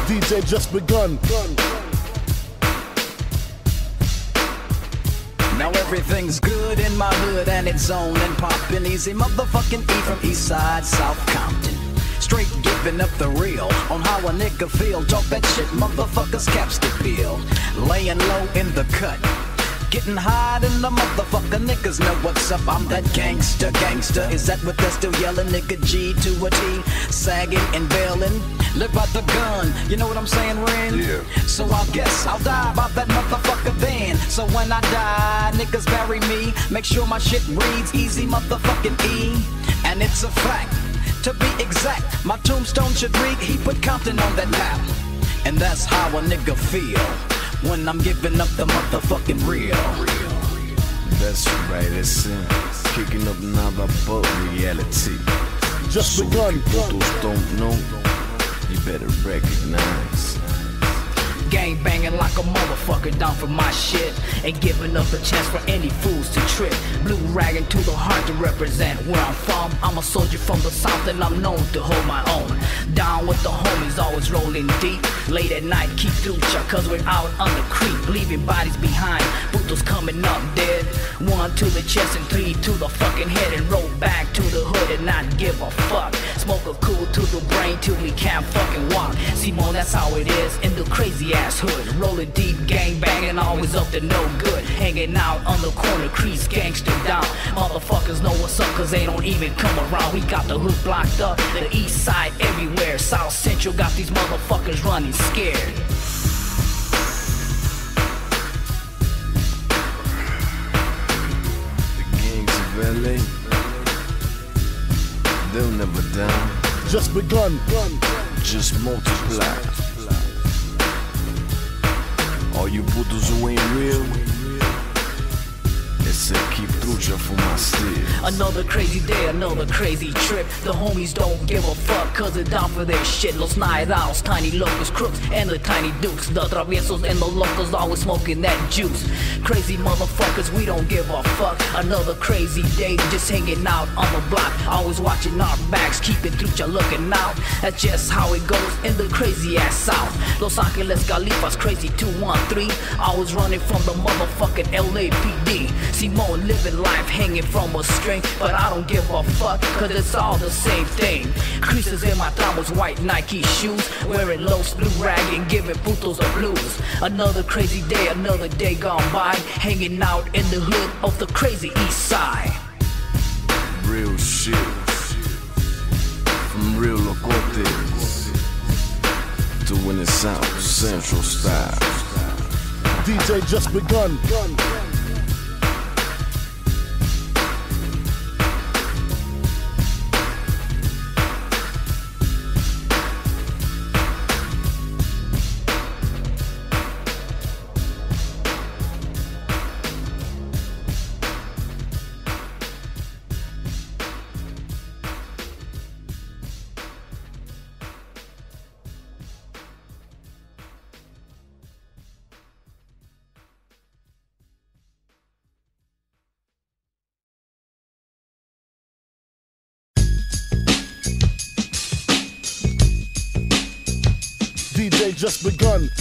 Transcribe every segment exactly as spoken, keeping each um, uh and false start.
D J just begun. Now everything's good in my hood and it's on and poppin'. Easy motherfucking E from East Side, South Compton. Straight giving up the real on how a nigga feel. Talk that shit, motherfuckers caps to peel. Laying low in the cut, getting high in the motherfucker. Niggas know what's up. I'm that gangster, gangster. Is that what they're still yelling? Nigga G to a T, sagging and bailing. Live out the gun, you know what I'm saying, Ren? Yeah. So I guess I'll die about that motherfucker then. So when I die, niggas bury me. Make sure my shit reads easy motherfucking E. And it's a fact, to be exact, my tombstone should read he put Compton on that map. And that's how a nigga feel when I'm giving up the motherfucking real. That's right, it's him. Kicking up another boat reality. Just So begun. if you those don't know, you better recognize. Gang banging like a motherfucker down for my shit. Ain't giving up a chance for any fools to trip. Blue ragging to the heart to represent where I'm from. I'm a soldier from the south and I'm known to hold my own. Down with the homies, always rolling deep. Late at night, keep through ya, cause we're out on the creek. Leaving bodies behind, Putos coming up dead. One to the chest and three to the fucking head. And roll back to the hood and not give a fuck. Smoke a cool to the brain till we can't fucking walk. Simone, that's how it is in the crazy ass hood. Rolling deep, gang banging, always up to no good. Hanging out on the corner, crease gangster down. Motherfuckers know what's up cause they don't even come around. We got the hood blocked up, the east side everywhere. South Central got these motherfuckers running scared. The gangs of L A, they'll never die, Just begun. just multiply. All you Buddhas who ain't real, it said keep through ya for my steel. Another crazy day, another crazy trip. The homies don't give a fuck cause they're down for their shit. Los night owls, tiny locals, crooks, and the tiny dukes. The traviesos and the locals always smoking that juice. Crazy motherfuckers, we don't give a fuck. Another crazy day, just hanging out on the block. Always watching our backs, keeping through ya looking out. That's just how it goes in the crazy ass south. Los Angeles Califas, crazy two one three. Always running from the motherfucking L A P D. Simone living life hanging from a string, but I don't give a fuck cause it's all the same thing. Creases in my tramos, white Nike shoes, wearing lows, blue rag and giving putos the blues. Another crazy day, another day gone by, hanging out in the hood of the crazy east side. Real shit from real locotes, doing it South Central style. D J just begun. D J just begun.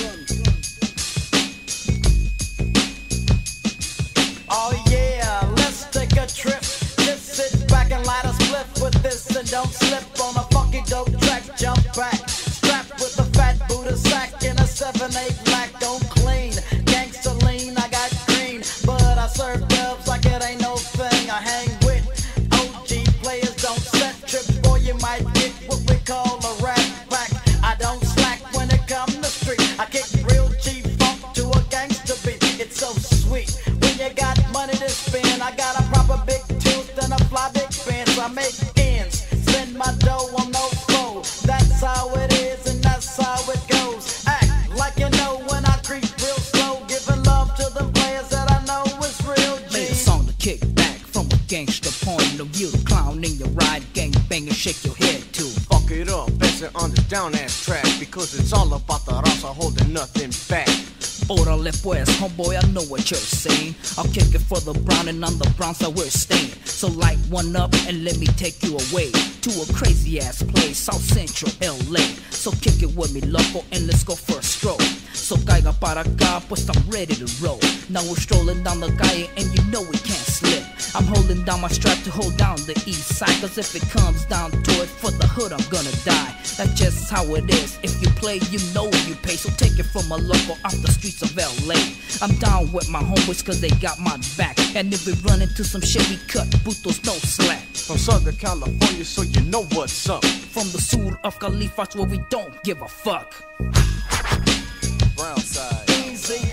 Oh yeah, let's take a trip. Just sit back and light a spliff with this and don't slip on a funky dope track. Jump back, strapped with a fat Buddha sack and a seven eight black. Don't clean, gangster lean. I got green, but I serve dubs like it ain't no thing. I hang with O G players, don't set trip, boy. You might get what we call a rat pack. I don't slack when it comes to street. I kick real G funk to a gangster beat. It's so sweet when you got money to spend. I got a proper big tooth and a fly big fence. I make ends, spend my dough on no foe. That's how it is and that's how it goes. Act like you know when I creep real slow, giving love to the players that I know is real G. Made a song to kick back from a gangster point of view. The clown in your ride, gang bang and shake your head too. Fuck it up, best on the down ass track, because it's all about the raza holding nothing back. Orale pues, homeboy, I know what you're saying. I'll kick it for the brown and on the brown side we're staying. So light one up and let me take you away to a crazy ass place, South Central L A. So kick it with me, loco, and let's go for a stroll. So caiga para acá, pues I'm ready to roll. Now we're strolling down the calle and you know we can't slip. I'm holding down my strap to hold down the east side, cause if it comes down to it, for the hood I'm gonna die. That's just how it is, if you play you know you pay. So take it from a local off the streets of L A. I'm down with my homeboys cause they got my back. And if we run into some shit we cut, putos no slack. From Southern California, so you know what's up. From the sur of Califas where we don't give a fuck. Brown side. Easy.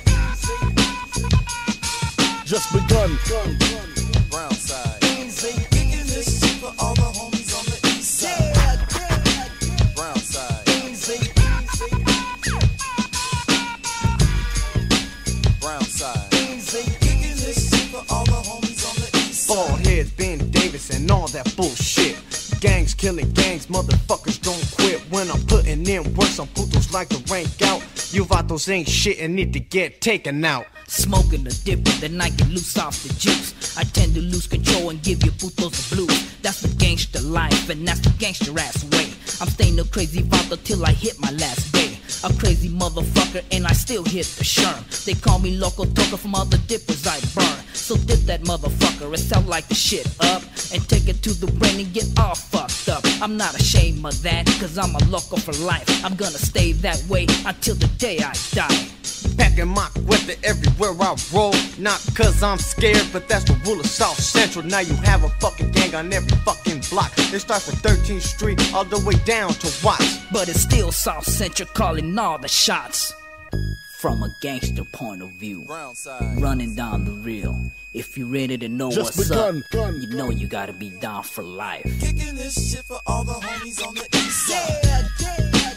Just begun. Brown side. Easy. Kicking this shit for all the homies on the east side. Brown side. Easy. Brown side. Easy. Kicking this shit for all the homies on the east side. Bald heads, Ben Davis, and all that bullshit. Gangs killing gangs, motherfuckers don't quit. When I'm putting in work, some putos like to rank out. You vatos ain't shit and need to get taken out. Smoking the dip, then I get loose off the juice. I tend to lose control and give you putos the blues. That's the gangster life, and that's the gangster ass way. I'm staying a crazy vato till I hit my last day. A crazy motherfucker, and I still hit the sherm. They call me Loco Toca from all the dippers I burn. So dip that motherfucker and sound like the shit up, and take it to the brain and get all fucked up. I'm not ashamed of that, cause I'm a loco for life. I'm gonna stay that way until the day I die. Packing my weapon everywhere I roll. Not cause I'm scared, but that's the rule of South Central. Now you have a fucking gang on every fucking block. It starts from thirteenth street all the way down to Watts. But it's still South Central calling all the shots. From a gangster point of view, Brown side. running down the real. If you ready to know Just what's begun. up, Gun. you know you gotta be down for life. Kicking this shit for all the homies on the east side. Yeah, yeah, yeah.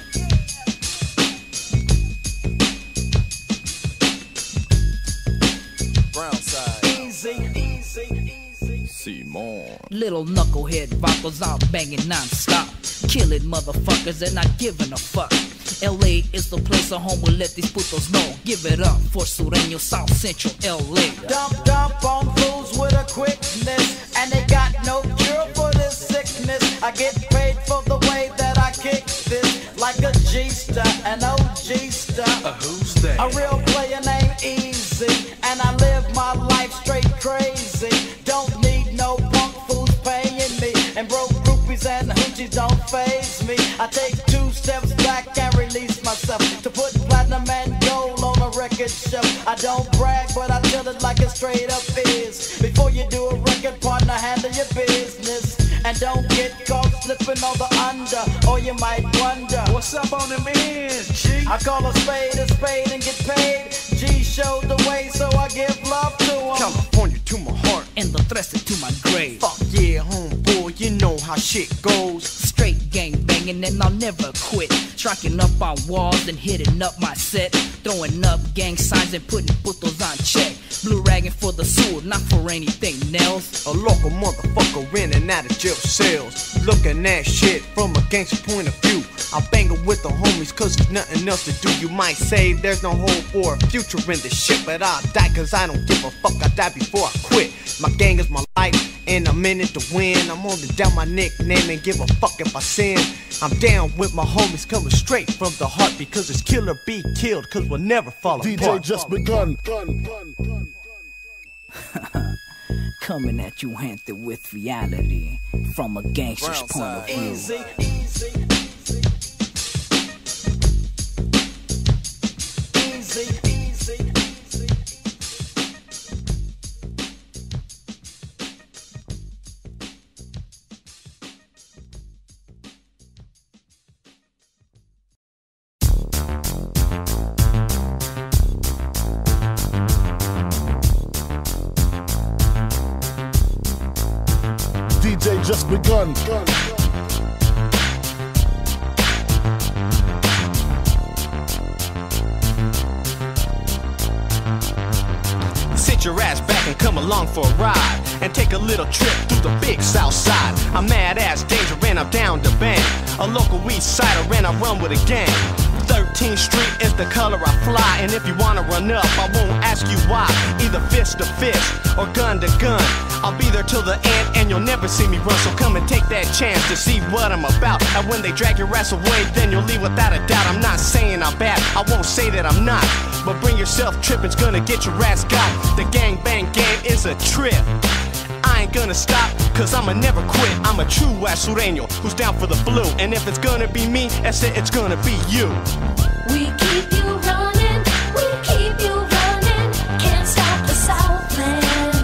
Brown side. Easy, easy, easy. Simon. Little knucklehead vocals out banging non-stop, killing motherfuckers and not giving a fuck. L A is the place at home, we'll let these putos know. Give it up for Sureño, South Central L A. Dump, dump on fools with a quickness, and they got no cure for this sickness. I get paid for the way that I kick this, like a G-star, an O G-star. Uh, who's that? A real player named Easy, and I live my life straight crazy. Don't need no punk fools paying me, and broke groupies and hoochies don't faze me. I take two steps back and release myself to put platinum and gold on a record shelf. I don't brag, but I tell it like it straight up is. Before you do a record, partner, handle your business. And don't get caught slipping on the under, or you might wonder What's up on them ends, G? I call a spade a spade and get paid. G showed the way, so I give love to him. California to my heart. And the thrust to my grave. Fuck yeah, homeboy, you know how shit goes. Straight gang banging and I'll never quit. Striking up on walls and hitting up my set. Throwing up gang signs and putting putos on check. Blue ragging for the sewer, not for anything else. A local motherfucker in and out of jail cells. Looking at shit from a gangster point of view. I'm banging with the homies cause there's nothing else to do. You might say there's no hope for a future in this shit, but I'll die cause I don't give a fuck. I die before I quit. My gang is my life and I'm in it to win. I'm holding down my nickname and give a fuck if I sin. I'm down with my homies coming straight from the heart, because it's kill or be killed, cause we'll never fall D J apart. just begun. Gun, gun, gun, gun. Coming at you handed with reality from a gangster's Brown point of side. view. Easy, easy, easy, easy, easy. D J just begun. Sit your ass back and come along for a ride, and take a little trip through the big south side. I'm mad ass danger and I'm down to bang. A local east sider and I run with a gang. thirteen seventeenth Street is the color I fly. And if you wanna run up, I won't ask you why. Either fist to fist or gun to gun, I'll be there till the end and you'll never see me run. So come and take that chance to see what I'm about. And when they drag your ass away, then you'll leave without a doubt. I'm not saying I'm bad, I won't say that I'm not, but bring yourself tripping's gonna get your ass got. The gangbang game is a trip. I ain't gonna stop, cause I'ma never quit. I'm a true ass sureño who's down for the blue. And if it's gonna be me, I said it's gonna be you. We keep you running, we keep you running, can't stop the Southland.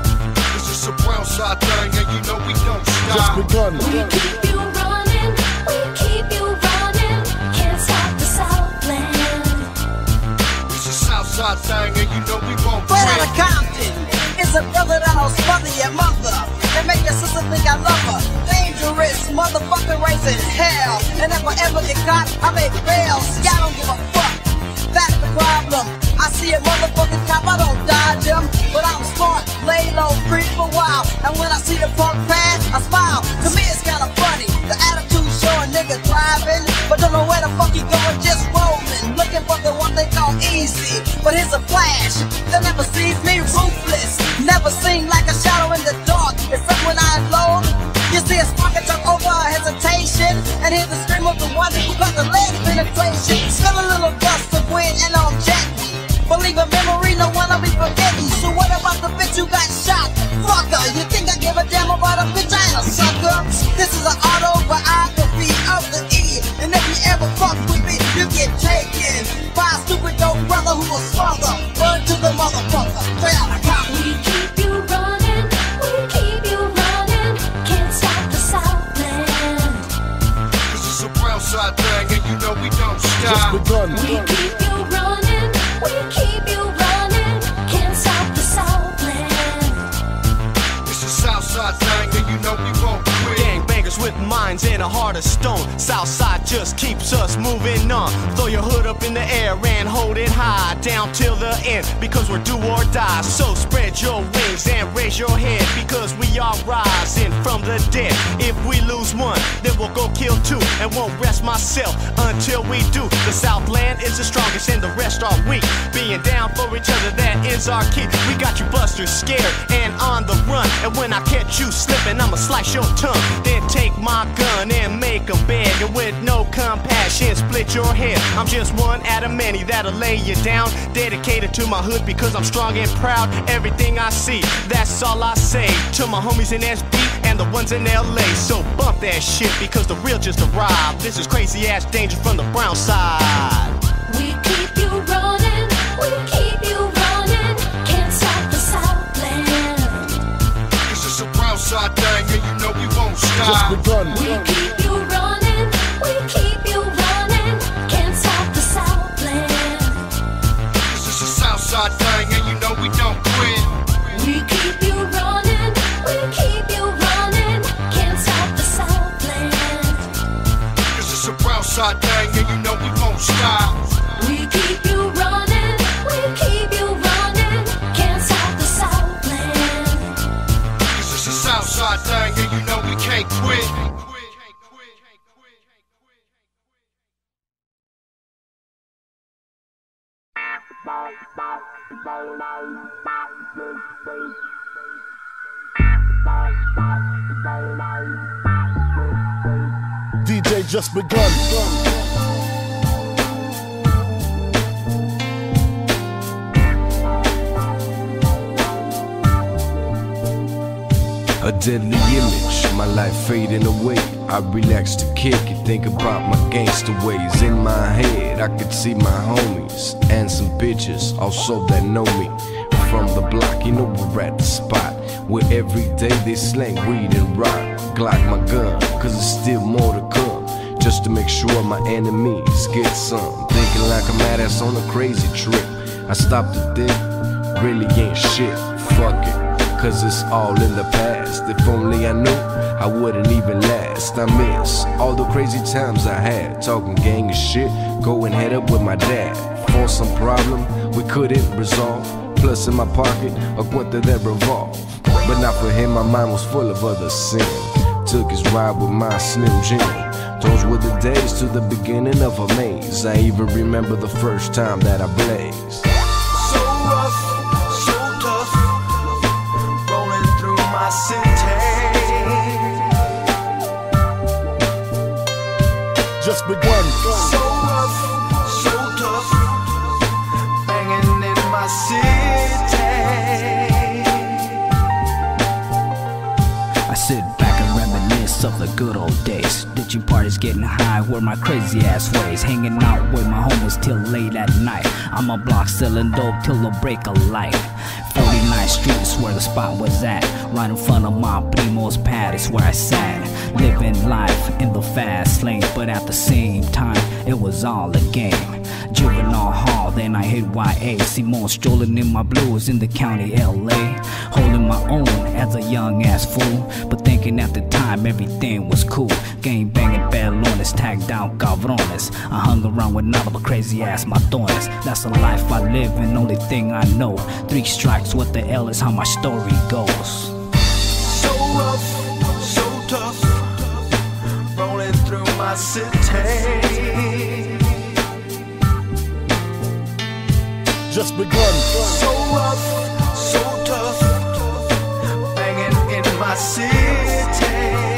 This is a brown side thing, and you know we don't stop. Just begun. We keep you running, we keep you running, can't stop the Southland. This is Southside thing, and you know we won't Right out quit. of Compton, it's a brother that'll smother your mother and make your sister think I love her. Dangerous, motherfucker raising hell. And if I ever get caught, I make bail. See, I don't give a fuck. That's the problem. I see a motherfucking cop, I don't dodge him, but I'm smart, lay low, creep a while. And when I see the punk pass, I smile. To me, it's kinda funny. The attitude show a nigga driving, but don't know where the fuck he going, just rolling. Looking for the one they call easy, but here's a flash. They never sees me ruthless. Never seen like a shadow in the dark. Except when I unload, you see a spark and jump over a hesitation, and hear the scream of the one who got the leg penetration. Still a little gust of wind and I'm jetting. Believe in memory, no one will be forgetting. So what about the bitch who got shot? Fucker, you think I give a damn about a bitch? I ain't a sucker. This is an autobiography of the E, and if you ever fuck with me, you get taken by a stupid dope brother who will smother. Burn to the motherfucker, straight out of Compton. We keep you running, we keep you running, can't stop the Southland. This is a brown side thing, and you know we don't stop. Just begun. We keep you running, we keep you running, can't stop the Southland. This is Southside thing, and you know we won't quit. Gangbangers with minds and a heart of stone. Southside just keeps us moving on. Throw your hood up in the air and hold it high down till the end, because we're do or die. So spread your wings and raise your head, because we are rising from the dead. If we lose one, then we'll go kill two, and won't rest myself until we do. The Southland is the strongest and the rest are weak. Being down for each other, that is our key. We got you busters scared and on the run, and when I catch you slipping, I'ma slice your tongue. Then take my gun and make them beg, and with no compassion split your head. I'm just one out of many that'll lay you down. Dedicated to my hood because I'm strong and proud. Everything I see, that's all I say. To my homies in S B and the ones in L A. So bump that shit because the real just arrived. This is crazy ass danger from the brown side. We keep you running, we keep you running, can't stop the Southland. This is a brown side thing, and you know we won't Just stop. begun. We keep you running, we keep you running, can't stop the Southland. This is a Southside thing, and you know we don't quit. We keep you running, we keep you running, can't stop the Southland. This is a brown side thing, and you know we won't stop. We keep you running, we keep you running, can't stop the Southland. This is a Southside thing, and you know we can't quit. D J Just Begun. A deadly image, my life fading away. I relax to kick it, think about my gangster ways. In my head, I could see my homies and some bitches also that know me. From the block, you know we're at the spot where every day they slang weed and rock. Glock my gun, cause there's still more to come, just to make sure my enemies get some. Thinking like a mad ass on a crazy trip. I stopped to think, really ain't shit, fuck it, cause it's all in the past. If only I knew, I wouldn't even last. I miss all the crazy times I had, talking gang and shit, going head up with my dad. For some problem we couldn't resolve, plus in my pocket a cuenta that revolved. But not for him, my mind was full of other sin. took his ride with my Slim Jim. Those were the days to the beginning of a maze. I even remember the first time that I blazed. So rough, so tough, rolling through my city. Just begun. So rough, so tough, banging in my city. I sit back and reminisce of the good old days. Ditching parties, getting high were my crazy ass ways. Hanging out with my homies till late at night. I'm a block selling dope till the break of light. forty-ninth Street is where the spot was at. Right in front of my primo's pad is where I sat. Living life in the fast lane, but at the same time, it was all a game. Juvenile Hall, then I hit Y A. Simone strolling in my blues in the county L A. Holding my own as a young ass fool, but thinking at the time everything was cool. Gang banging balones, tagged out cabrones. I hung around with nothing but crazy ass matones. That's the life I live and only thing I know. Three strikes, what the hell is how my story goes. So rough, so tough, rolling through my city. Just begun. So rough, so tough, banging in my city.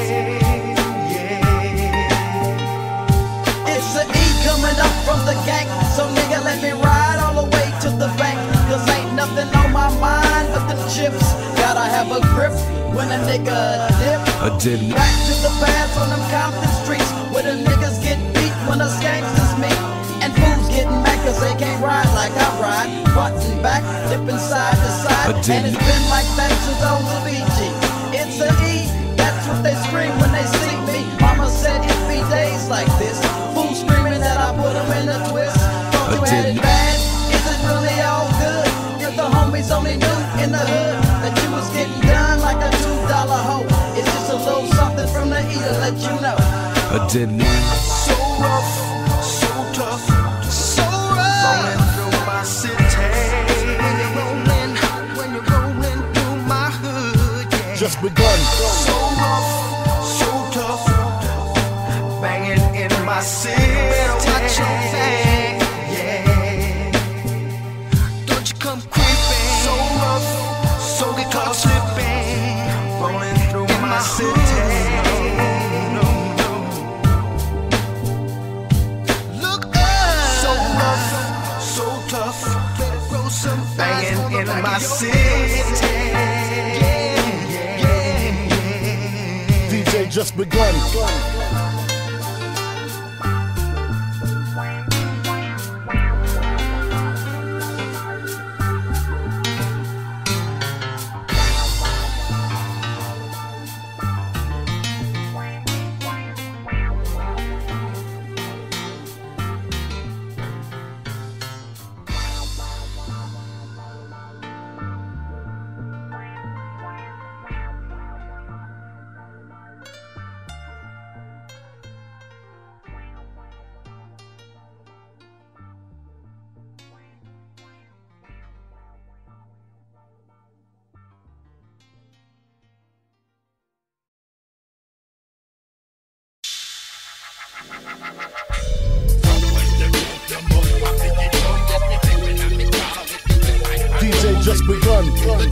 Yeah. It's the E coming up from the gang. So nigga, let me ride all the way to the bank. Cause ain't nothing on my mind but the chips. Gotta have a grip when a nigga dip. I didn't. Back to the pads on them Compton streets where the niggas get beat when us gangsters meet. And fools getting mad cause they can't ride like I ride. Button back, dipping side to side. And it's been like that since I was a B G. It's a E, that's what they scream when they see me. Mama said it'd be days like this. Fools screaming that I put them in a twist. Thought you had it bad, is it really all good? If the homies only knew in the hood that you was getting done like a two dollar hoe. It's just a little something from the E to let you know. I didn't. So rough, so tough, so rough, rolling through my city. When you're rolling, when you're rolling through my hood, yeah. Just begun. So rough, so tough, banging in my city. Watch your back, yeah. Don't you come creeping. So rough, so get caught slipping, rolling through my city. Banging in my city. D J Just begun. D J Just begun.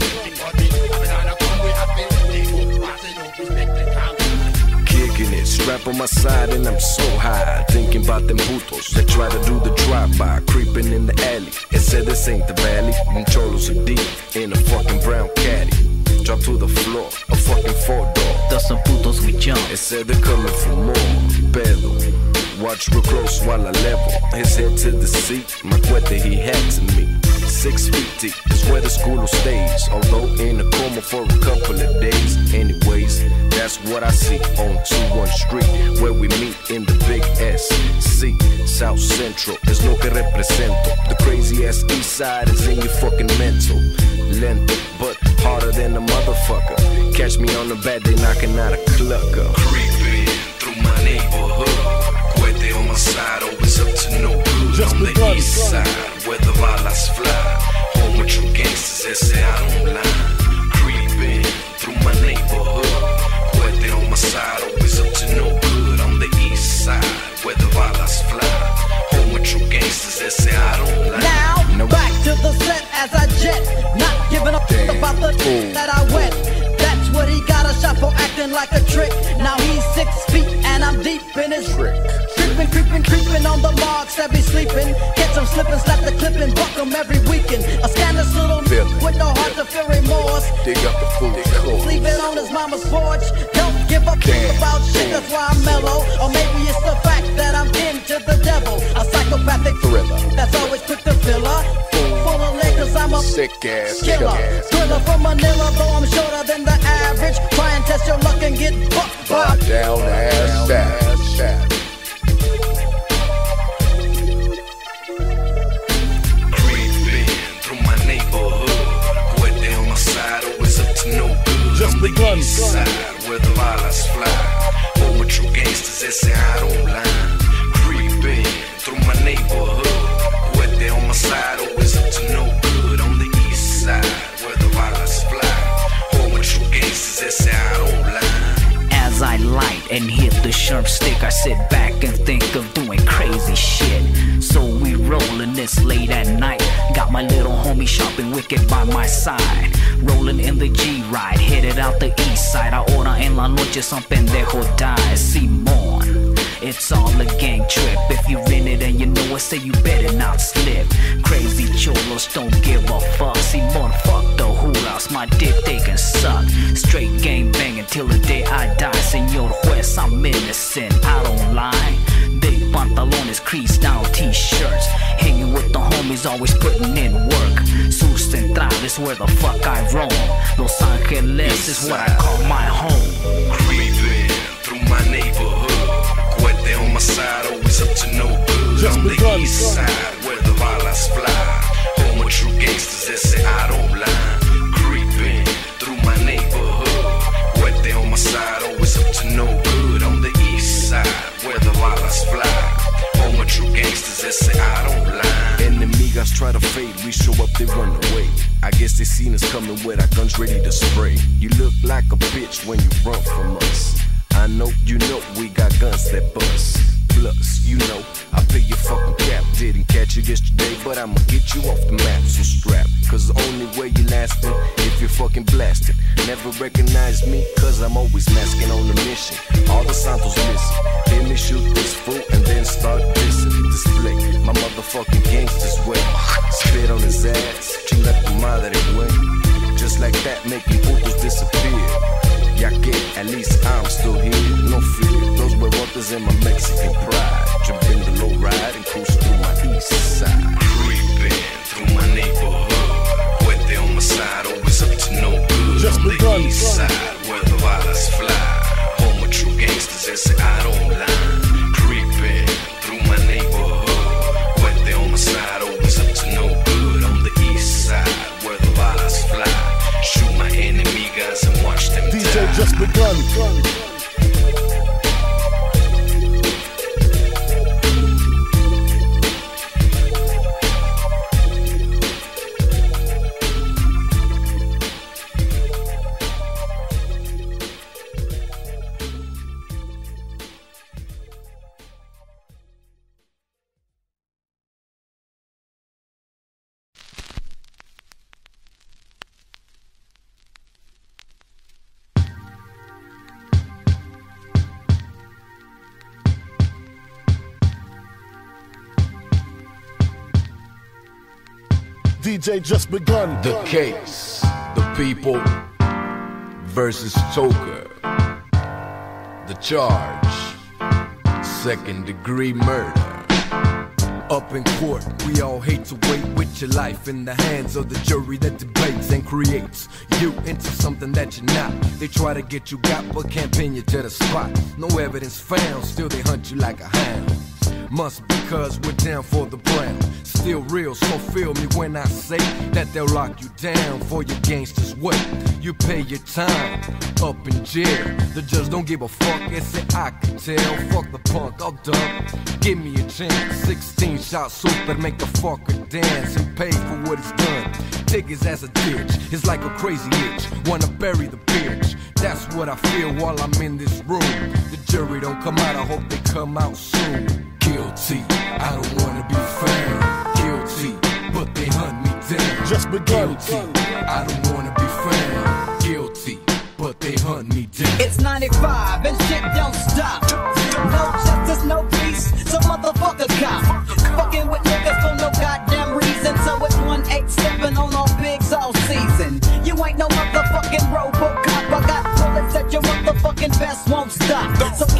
Kicking it, strap on my side and I'm so high. Thinking about them putos that try to do the drive-by. Creeping in the alley, it said this ain't the valley. Them cholos are deep in a fucking brown caddy. Drop to the floor, a fucking four-door. There's some putos we jump. It said they're coming for more. Pedo, watch real close while I level. His head to the seat, my cuete he had to me. Six feet deep is where the school stays. Although in a coma for a couple of days. Anyways, that's what I see on two one Street, where we meet in the big S C. South Central is lo que represento. The crazy ass east side is in your fucking mental. Lento, but harder than a motherfucker. Catch me on the bad day knocking out a clucker. Creeping through my neighborhood. Cuete on my side, always up to no good. Just on the begun. east side, where the balas fly. Home with true gangsters, ese I don't lie. Creeping through my neighborhood. Cuete on my side, like a trick. Now he's six feet and I'm deep in his trick. Creeping, creeping, creeping on the logs that be sleeping. Catch him slipping, slap the clip and buck him every weekend. A scandalous little with no heart to feel remorse. Dig up the food, cold. Leave it on his mama's porch. Don't give a fuck about shit, that's why I'm mellow. Or maybe it's the fact that I'm into the devil. A psychopathic thriller that's always quick to fill up. Full of leg cause I'm a sick ass killer. Thriller from Manila, though I'm shorter than the average. Try and test your luck and get bucked by down ass shot. Just begun. Side, where the violence fly. Home with true gangsters that say I don't lie. Creeping through my neighborhood. Where on my side, always up to no good. On the east side, where the violence fly. Home with true gangsters that say I don't lie. As I light and hit the sharp stick, I sit back and think of doing crazy shit. So we rollin' this late at night. Got my little homie shopping wicked by my side. Rolling in the G-Ride, headed out the east side. Ahora en la noche some pendejo dies. Simón, it's all a gang trip. If you in it and you know it, say you better not slip. Crazy cholos don't give a fuck. Simón, fuck the hoolas, my dick they can suck. Straight gang banging till the day I die. Señor Juez, I'm innocent, I don't lie. Big pantalones, creased down t-shirts. Hanging with the homies, always putting in work. Sur Central is where the fuck I roam. Los Angeles is what I call my home. Creeping through my neighborhood. Cuete on my side, always up to no good. Just on the begun. east side, where the violence fly. Home with true gangsters that say I don't lie. Creeping through my neighborhood. Cuete on my side, always up to no good. On the east side, where the violence fly. Home with true gangsters that say I don't lie. Enemigas try to fade, we show up, they run away. I guess they seen us coming with our guns ready to spray. You look like a bitch when you run from us. I know you know we got guns that bust. Plus, you know, I pay your fucking cap. Didn't catch you yesterday, but I'ma get you off the map. So strap, cause the only way you lasting if you're fucking blasted. Never recognize me, cause I'm always masking on the mission. All the Santos missing. Let me shoot this fool and then start dissing. Display my motherfucking gangsters way. Spit on his ass, chinga tu madre, way. Just like that, making putos disappear. Ya que at least I'm still here, no fear. Those huevotes in my Mexican pride. Jump in the low ride and cruise through my east side. Creeping through my neighborhood. Cuete on my side, always up to no good. Just on begun. the east side, where the violence fly. Home with true gangsters that say I don't lie. Creeping through my neighborhood. Cuete on my side, always up to no good. On the east side, where the violence fly. Shoot my enemigas and watch them D J die. Just Begun. D J Just Begun. The case, the people versus Toker. The charge, second degree murder. Up in court, we all hate to wait with your life in the hands of the jury that debates and creates you into something that you're not. They try to get you got but can't pin you to the spot. No evidence found, still they hunt you like a hound. Must because we're down for the brown. Still real, so feel me when I say that they'll lock you down for your gangsters' weight. You pay your time, up in jail. The judge don't give a fuck, it's an I can tell. Fuck the punk, I'll dump. Give me a chance. sixteen shot super, make the fucker dance and pay for what he's done. Dig his ass a ditch, it's like a crazy itch. Wanna bury the bitch. That's what I feel while I'm in this room. The jury don't come out, I hope they come out soon. Guilty, I don't wanna be found. Guilty, but they hunt me down. Just Begun. Guilty, I don't wanna be found. Guilty, but they hunt me down. It's ninety-five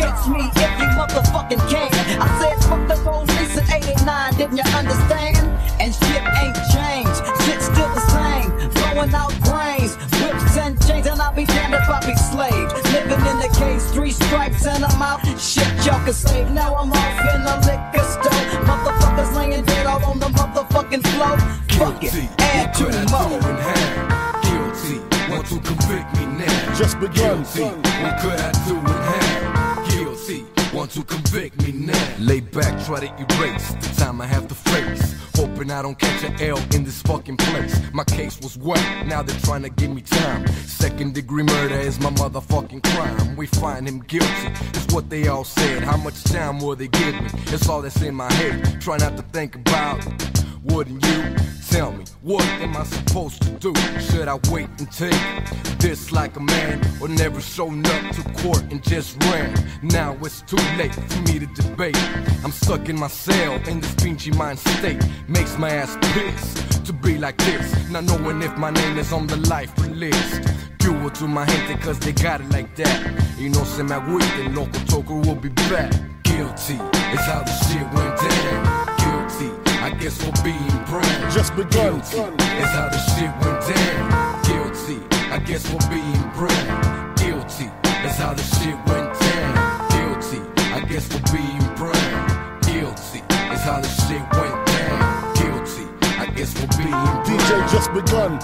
catch me if you motherfucking can. I said fuck the police in eighty-nine, didn't you understand? And shit ain't changed, shit's still the same. Blowing out brains, whips and chains, and I'll be damned if I be slave. Living in the cage, three stripes and I'm out. Shit y'all can save. Now I'm off in the liquor store. Motherfuckers laying dead all on the motherfucking floor. Fuck it, add two more. Guilty, want to convict me now. Just begun. Guilty, what could I do in hell? Guilty, want to convict me now. Lay back, try to erase the time I have to face. Hoping I don't catch an L in this fucking place. My case was whack, now they're trying to give me time. Second degree murder is my motherfucking crime. We find him guilty, it's what they all said. How much time will they give me? It's all that's in my head. Try not to think about it. Wouldn't you? Tell me, what am I supposed to do? Should I wait and take this like a man, or never shown up to court and just ran? Now it's too late for me to debate. I'm stuck in my cell in this Pinchy mind state. Makes my ass pissed to be like this, not knowing if my name is on the life list. Cue to my gente cause they got it like that. Y no se me agüiten, Loco Toker will be back. Guilty is how the shit went down. Guilty, I guess for being brand. Just begun. Guilty is how the shit went down. Guilty, I guess for being brand. Guilty is how the shit went down. Guilty, I guess for being brand. Guilty is how the shit went down. Guilty, I guess for being brand. D J Just Begun.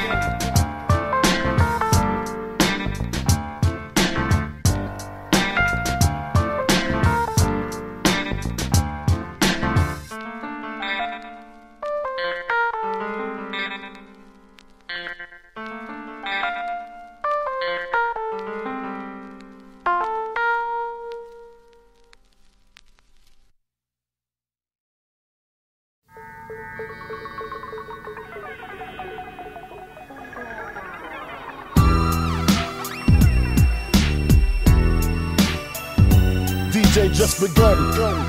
D J Just Begun.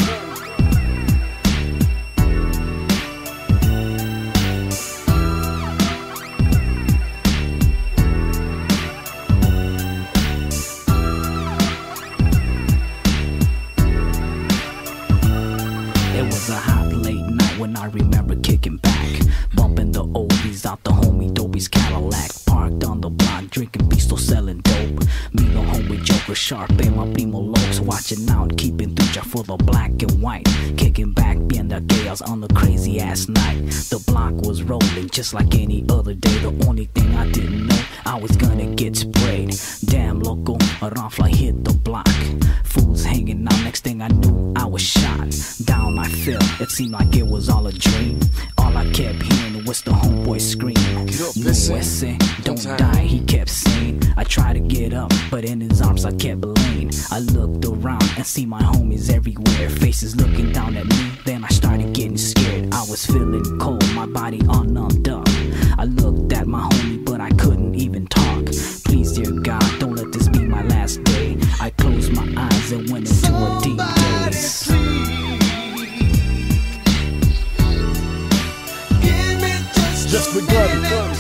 It was a hot late night when I remember kicking back, bumping the oldies out the homie Dopey's Cadillac. Parked on the block, drinking Pisto, selling dope. Me the homie Joker Sharp and my primo Lokes, watching out, keeping ducha for the black and white. Kicking back, being the chaos on a crazy ass night. The block was rolling just like any other day. The only thing I didn't know, I was gonna get sprayed. Damn loco, a Ronfly hit the block. Fools hanging out, next thing I knew, I was shot. Down I fell, it seemed like it was all a dream. All I kept hearing was the homeboy scream. No ese, don't die, he kept saying. I tried to get up, but in his arms I kept laying. I looked around and see my homies everywhere, faces looking down at me. Then I started getting scared. I was feeling cold, my body all numbed up. I looked at my homie, but I couldn't even talk. Please, dear God, don't let this be my last day. I closed my eyes and went into a deep daze. Just Begun.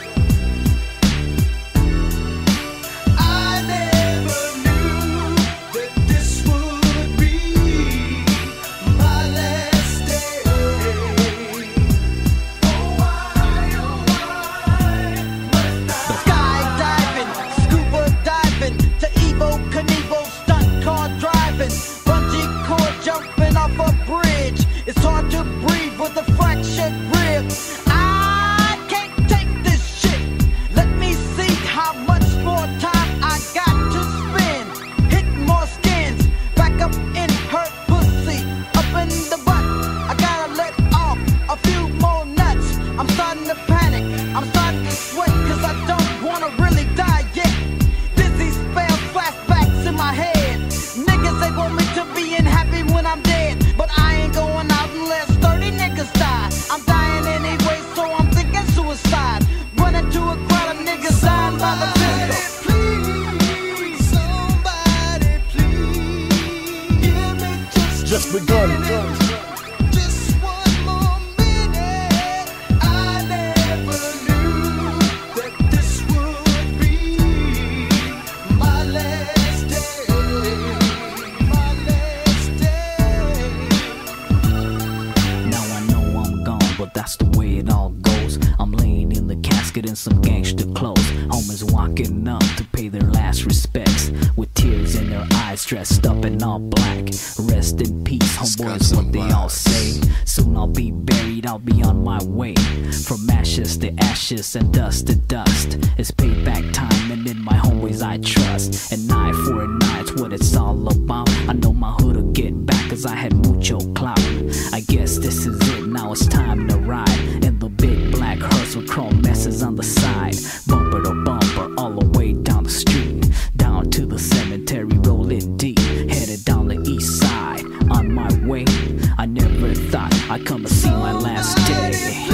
It's hard to breathe with a fractured rib. I can't take this shit. Let me see how much more time I got to spend. Hitting more skins, back up in her pussy, up in the butt. I gotta let off a few more nuts. I'm starting to panic, I'm starting to sweat, cause I don't wanna really die yet. Dizzy spells, flashbacks in my head. Niggas, they want me to be happy when I'm dead, but I ain't going out unless thirty niggas die. I'm dying anyway, so I'm thinking suicide. Running to a crowd of niggas dying by the pistol. Please, somebody please, give me just, Just Begun. just one more minute. I never knew that this would be my last day. casket in some gangster clothes. Homies walking up to pay their last respects, with tears in their eyes, dressed up in all black. Rest in peace, homeboys, what they all say. Soon I'll be buried, I'll be on my way. From ashes to ashes and dust to dust. It's payback time, and in my homies I trust. An eye for an eye, it's what it's all about. I know my hood'll get back, cause I had mucho clout. I guess this is it, now it's time to ride in the big black hearse with chrome messes on the side. Bumper to bumper, all the way down the street, down to the cemetery, rolling deep, headed down the east side. On my way, I never thought I'd come to see my last day.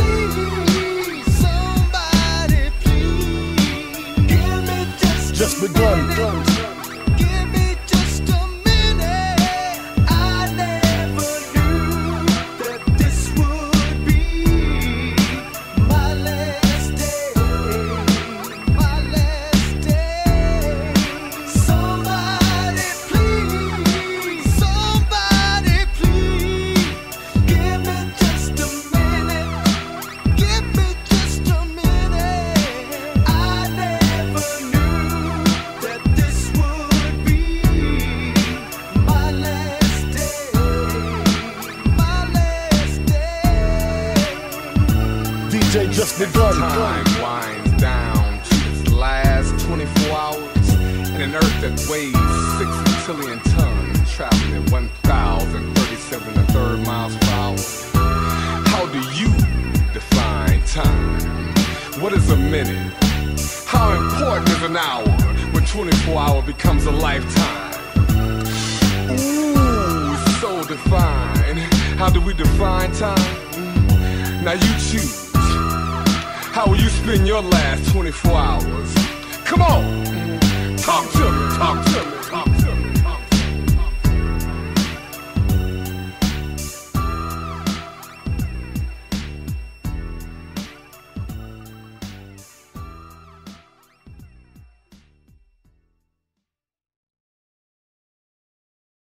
Just begun. Give me just a minute. I never knew that this would be my last day. My last day. Somebody please, somebody please, give me just a minute. Give me just a minute. I never knew that this would be my last day, my last day. D J just begun. Time winds down to its last twenty-four hours in an earth that weighs six trillion tons, traveling at one thousand thirty-seven and a third miles per hour. How do you define time? What is a minute? How important is an hour when twenty-four hour becomes a lifetime? Ooh, so defined. How do we define time? Now you choose. How will you spend your last twenty-four hours? Come on, talk to me, talk to me.